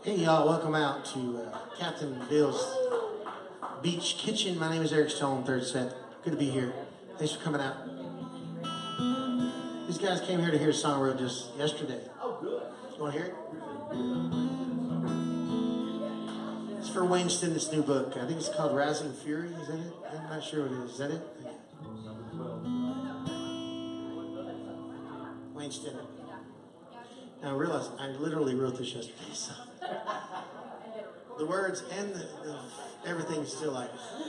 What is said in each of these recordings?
Hey y'all, welcome out to Captain Bill's Beach Kitchen. My name is Eric Stone, third set. Good to be here. Thanks for coming out. These guys came here to hear a song I wrote just yesterday. Oh, good. You want to hear it? It's for Wayne Stinn's new book. I think it's called Rising Fury. Is that it? I'm not sure what it is. Is that it? Wayne Stinn. Now I realize I literally wrote this yesterday, so the words and everything's still like.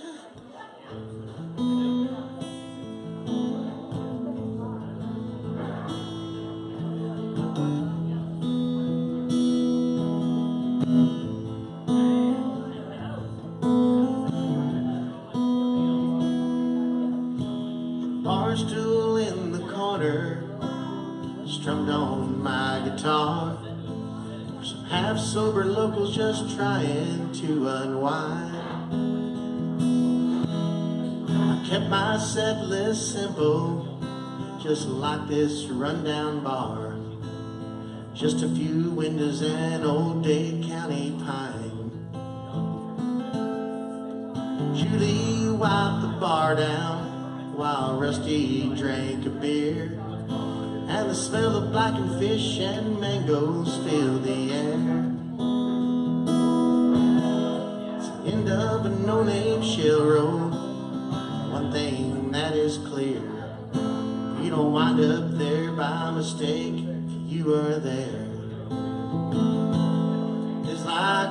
Bar stool in the corner, strummed on my guitar. Some half-sober locals just trying to unwind. I kept my set list simple, just like this rundown bar. Just a few windows and old Dade County pine. Julie wiped the bar down while Rusty drank a beer. And the smell of blackened fish and mangoes filled the air. It's the end of a no-name shell road. One thing that is clear, you don't wind up there by mistake, you are there. It's like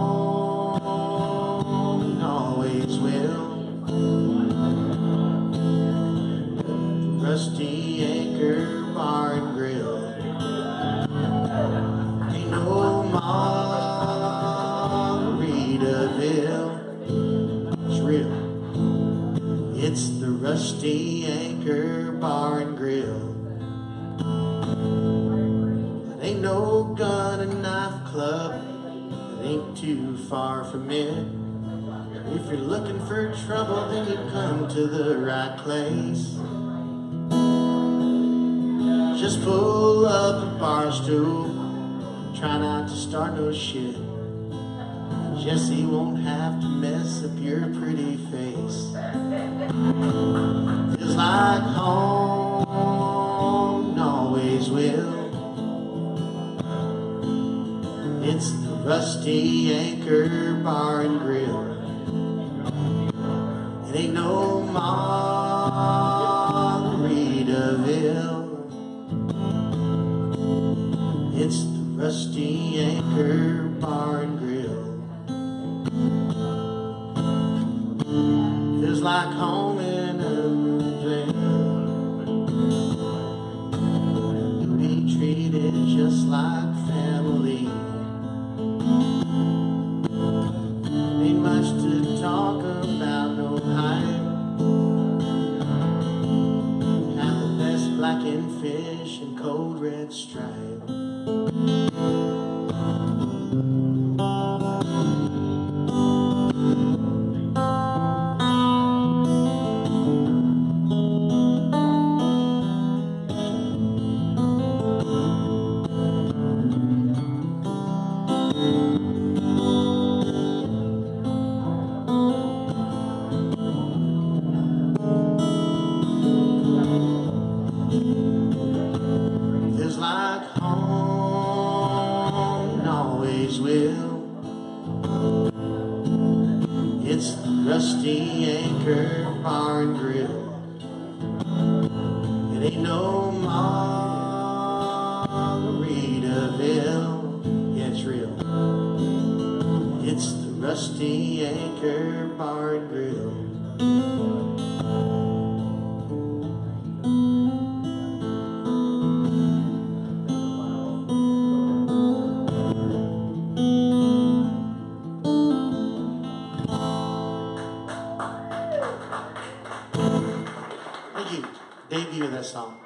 home and always will. Rusty Anchor Bar and Grill. Ain't no Margaritaville. It's real. It's the Rusty Anchor Bar and Grill. It ain't no gun and knife club. It ain't too far from it. If you're looking for trouble, then you come to the right place. Just pull up a bar stool, try not to start no shit. Jesse won't have to mess up your pretty face. Feels like home and always will. It's the Rusty Anchor Bar and Grill. It ain't no Margaritaville. It's the Rusty Anchor Bar and Grill. Feels like home in a veil. You'll be treated just like family. Ain't much to talk about, no hype. Have the best blackened fish and cold red stripe. Feels like home and always will. It's the Rusty Anchor Bar and Grill. It ain't no Margaritaville. Yeah, it's real. It's the Rusty Anchor Bar and Grill. Thank you. Debut of that song.